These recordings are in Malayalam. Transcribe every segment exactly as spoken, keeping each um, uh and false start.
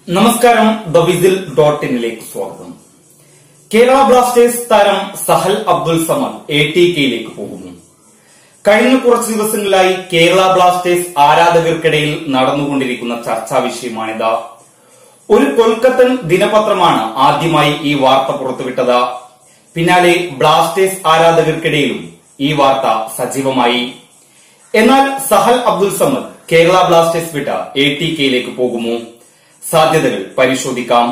നമസ്കാരം. ദ വിസിൽ ഡോട്ട് ഇന്നിലേക്ക് സ്വാഗതം. കേരള ബ്ലാസ്റ്റേഴ്സ് താരം സഹൽ അബ്ദുൽ സമദ് എ ടി കെയിലേക്ക് പോകുന്നു. കഴിഞ്ഞ കുറച്ചു ദിവസങ്ങളിലായി കേരള ബ്ലാസ്റ്റേഴ്സ് ആരാധകർക്കിടയിൽ നടന്നുകൊണ്ടിരിക്കുന്ന ചർച്ചാ വിഷയമാണിത്. ഒരു കൊൽക്കത്തൻ ദിനപത്രമാണ് ആദ്യമായി ഈ വാർത്ത പുറത്തുവിട്ടത്. പിന്നാലെ ബ്ലാസ്റ്റേഴ്സ് ആരാധകർക്കിടയിലും ഈ വാർത്ത സജീവമായി. എന്നാൽ സഹൽ അബ്ദുൽ സമദ് കേരള ബ്ലാസ്റ്റേഴ്സ് വിട്ട എ ടി കെയിലേക്ക് പോകുമോ? സാധ്യതകൾ പരിശോധിക്കാം.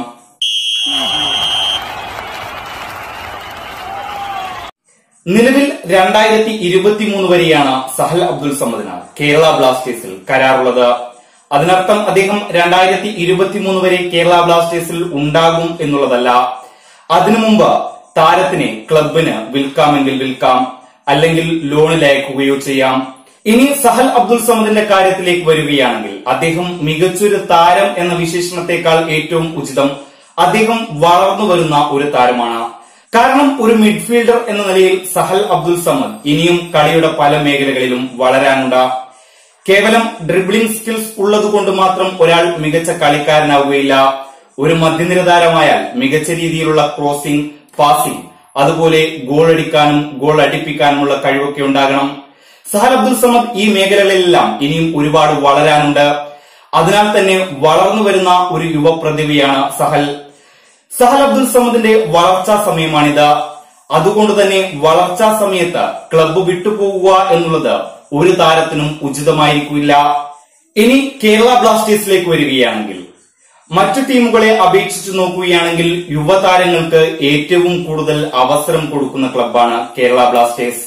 നിലവിൽ രണ്ടായിരത്തി ഇരുപത്തിമൂന്ന് വരെയാണ് സഹൽ അബ്ദുൽ സമദിന് കേരള ബ്ലാസ്റ്റേഴ്സിൽ കരാറുള്ളത്. അതിനർത്ഥം അദ്ദേഹം രണ്ടായിരത്തി ഇരുപത്തിമൂന്ന് വരെ കേരള ബ്ലാസ്റ്റേഴ്സിൽ ഉണ്ടാകും എന്നുള്ളതല്ല. അതിനു മുമ്പ് താരത്തിനെ ക്ലബിന് വിൽക്കാമെങ്കിൽ വിൽക്കാം, അല്ലെങ്കിൽ ലോണിൽ അയക്കുകയോ ചെയ്യാം. ഇനി സഹൽ അബ്ദുൽ സമദിന്റെ കാര്യത്തിലേക്ക് വരികയാണെങ്കിൽ അദ്ദേഹം മികച്ചൊരു താരം എന്ന വിശേഷണത്തെക്കാൾ ഏറ്റവും ഉചിതം അദ്ദേഹം വളർന്നു വരുന്ന ഒരു താരമാണ്. കാരണം ഒരു മിഡ്ഫീൽഡർ എന്ന നിലയിൽ സഹൽ അബ്ദുൽ സമദ് ഇനിയും കളിയുടെ പല മേഖലകളിലും വളരാനുണ്ട്. കേവലം ഡ്രിബ്ലിംഗ് സ്കിൽസ് ഉള്ളതുകൊണ്ട് മാത്രം ഒരാൾ മികച്ച കളിക്കാരനാവുകയില്ല. ഒരു മധ്യനിര താരമായാൽ മികച്ച രീതിയിലുള്ള ക്രോസിംഗ്, പാസിംഗ്, അതുപോലെ ഗോൾ അടിക്കാനും ഗോൾ അടിപ്പിക്കാനുമുള്ള കഴിവൊക്കെ ഉണ്ടാകണം. സഹൽ അബ്ദുൽ സമദ് ഈ മേഖലകളിലെല്ലാം ഇനിയും ഒരുപാട് വളരാനുണ്ട്. അതിനാൽ തന്നെ വളർന്നു വരുന്ന ഒരു യുവപ്രതിഭയാണ് സഹൽ. സഹൽ അബ്ദുൽ സമദിന്റെ വളർച്ചാ സമയമാണിത്. അതുകൊണ്ട് തന്നെ വളർച്ചാ സമയത്ത് ക്ലബ്ബ് വിട്ടുപോകുക എന്നുള്ളത് ഒരു താരത്തിനും ഉചിതമായിരിക്കില്ല. ഇനി കേരള ബ്ലാസ്റ്റേഴ്സിലേക്ക് വരികയാണെങ്കിൽ മറ്റു ടീമുകളെ അപേക്ഷിച്ചു നോക്കുകയാണെങ്കിൽ യുവതാരങ്ങൾക്ക് ഏറ്റവും കൂടുതൽ അവസരം കൊടുക്കുന്ന ക്ലബ്ബാണ് കേരള ബ്ലാസ്റ്റേഴ്സ്.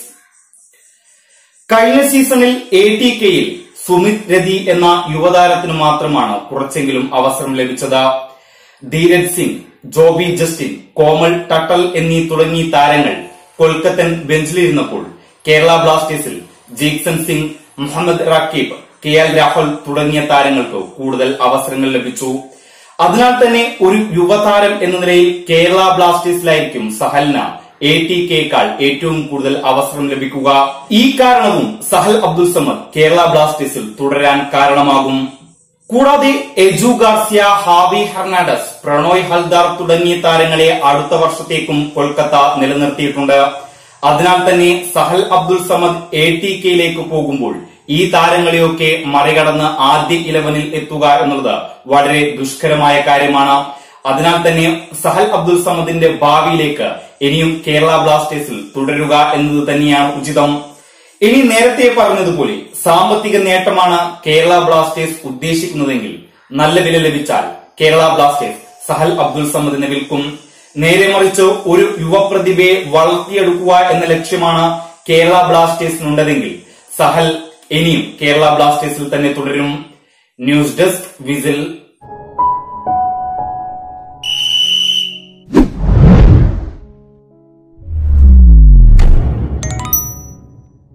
കഴിഞ്ഞ സീസണിൽ എ ടി കെയിൽ സുമിത് രതി എന്ന യുവതാരത്തിന് മാത്രമാണ് കുറച്ചെങ്കിലും അവസരം ലഭിച്ചത്. ധീരജ് സിംഗ്, ജോബി ജസ്റ്റിൻ, കോമൾ ടട്ടൽ എന്നീ തുടങ്ങിയ താരങ്ങൾ കൊൽക്കത്തൻ ബെഞ്ചിലിരുന്നപ്പോൾ കേരള ബ്ലാസ്റ്റേഴ്സിൽ ജീക്സൺ സിംഗ്, മുഹമ്മദ് റാക്കീബ്, കെ എൽ രാഹുൽ തുടങ്ങിയ താരങ്ങൾക്ക് കൂടുതൽ അവസരങ്ങൾ ലഭിച്ചു. അതിനാൽ തന്നെ ഒരു യുവതാരം എന്ന നിലയിൽ കേരള ബ്ലാസ്റ്റേഴ്സിലായിരിക്കും സഹലിന് എ ടി കെക്കാൾ ഏറ്റവും കൂടുതൽ അവസരം ലഭിക്കുക. ഈ കാരണവും സഹൽ അബ്ദുൽ സമദ് കേരള ബ്ലാസ്റ്റേഴ്സിൽ തുടരാൻ കാരണമാകും. കൂടാതെ Edu Garcia, Javi Hernandez, Pronay Halder തുടങ്ങിയ താരങ്ങളെ അടുത്ത വർഷത്തേക്കും കൊൽക്കത്ത നിലനിർത്തിയിട്ടുണ്ട്. അതിനാൽ തന്നെ സഹൽ അബ്ദുൽ സമദ് എ ടി കെയിലേക്ക് പോകുമ്പോൾ ഈ താരങ്ങളെയൊക്കെ മറികടന്ന് ആദ്യ ഇലവനിൽ എത്തുക എന്നുള്ളത് വളരെ ദുഷ്കരമായ കാര്യമാണ്. അതിനാൽ തന്നെ സഹൽ അബ്ദുൽ സമദിന്റെ ഭാവിയിലേക്ക് ഇനിയും കേരള ബ്ലാസ്റ്റേഴ്സിൽ തുടരുക എന്നത് തന്നെയാണ് ഉചിതം. ഇനി നേരത്തെ പറഞ്ഞതുപോലെ സാമ്പത്തിക നേട്ടമാണ് കേരള ബ്ലാസ്റ്റേഴ്സ് ഉദ്ദേശിക്കുന്നതെങ്കിൽ നല്ല വില ലഭിച്ചാൽ കേരള ബ്ലാസ്റ്റേഴ്സ് സഹൽ അബ്ദുൽ സമദിനെ വിൽക്കും. നേരെ മറിച്ച് ഒരു യുവപ്രതിഭയെ വളർത്തിയെടുക്കുക എന്ന ലക്ഷ്യമാണ് കേരള ബ്ലാസ്റ്റേഴ്സിനുണ്ടതെങ്കിൽ സഹൽ ഇനിയും കേരള ബ്ലാസ്റ്റേഴ്സിൽ തന്നെ തുടരും. News desk whistle.